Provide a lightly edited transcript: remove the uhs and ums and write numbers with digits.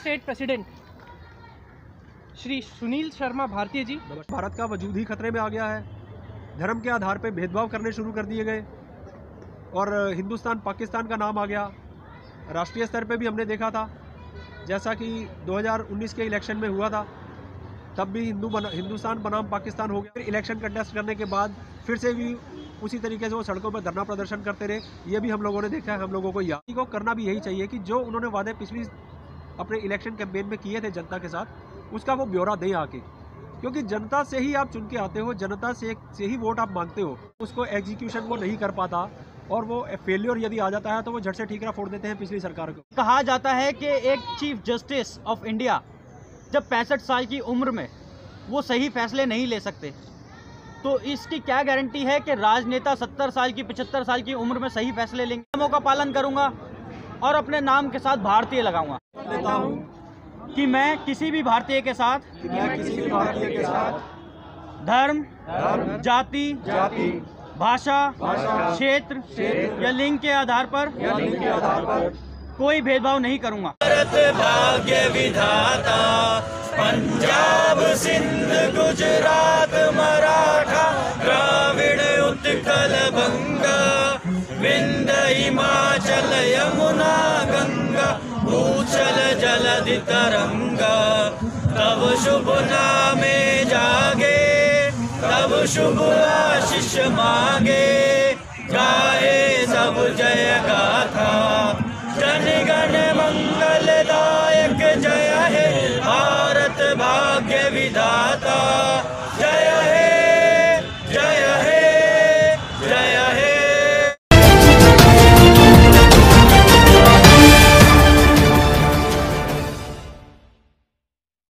State president Shri Sunil Sharma Bharati ji. Bharat का वजूद ही खतरे में आ गया है। धर्म के आधार पर भेदभाव करने शुरू कर दिए गए और हिंदुस्तान पाकिस्तान का नाम आ गया। राष्ट्रीय स्तर पे भी हमने देखा था, जैसा कि 2019 के इलेक्शन में हुआ था, तब भी हिंदुस्तान बनाम पाकिस्तान हो गया। इलेक्शन कंटेस्ट करने के बाद फिर से भी उसी तरीके से वो सड़कों पर धरना प्रदर्शन करते रहे। ये भी हम लोगों ने देखा है, हम लोगों को याद को करना भी यही चाहिए कि जो उन्होंने वादे पिछली अपने इलेक्शन कैंपेन में किए थे जनता के साथ, उसका वो ब्यौरा दें आके, क्योंकि जनता से ही आप चुन के आते हो, जनता से ही वोट आप मांगते हो। उसको एग्जीक्यूशन वो नहीं कर पाता और वो फेलियर यदि आ जाता है तो वो झट से ठीकरा फोड़ देते हैं पिछली सरकार को। कहा जाता है कि एक चीफ जस्टिस ऑफ इंडिया जब 65 साल की उम्र में वो सही फैसले नहीं ले सकते, तो इसकी क्या गारंटी है कि राजनेता 70 साल की 75 साल की उम्र में सही फैसले लेंगे। नियमों का पालन करूंगा और अपने नाम के साथ भारतीय लगाऊंगा। लेता हूं कि मैं किसी भी भारतीय के साथ धर्म, जाति, भाषा, क्षेत्र या लिंग के आधार पर कोई भेदभाव नहीं करूंगा। भारत भाग्य विधाता, पंजाब सिंध गुजरात मराठा द्राविड़ उत्कल बंगा, विंध्य हिमाचल यमुना गंगा, भूचल जलधि तरंगा। तब शुभ नामे जागे, तब शुभ आशीष मांगे, गाए सब जय गाथा, जन गण मंगल